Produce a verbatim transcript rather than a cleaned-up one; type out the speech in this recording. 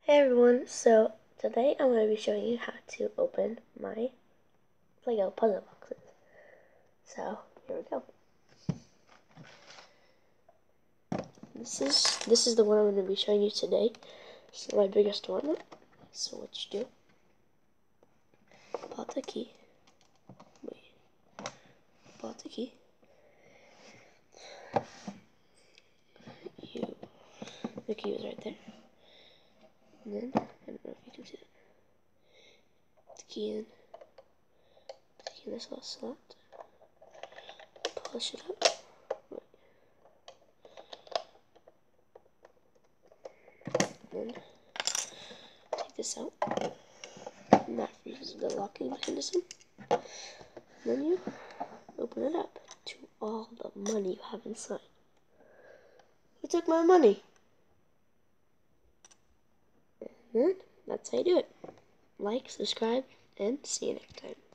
Hey everyone, so today I'm going to be showing you how to open my Lego puzzle boxes. So here we go. This is this is the one I'm going to be showing you today. This is my biggest one. So what you do? Pull out the key. Wait. Pull out the key. You. The key was right there. And then I don't know if you can see that. Put the key in. Put the key in this little slot. Push it up. Then take this out. And that freezes the locking mechanism. Then you open it up to all the money you have inside. Who took my money? And then that's how you do it. Like, subscribe, and see you next time.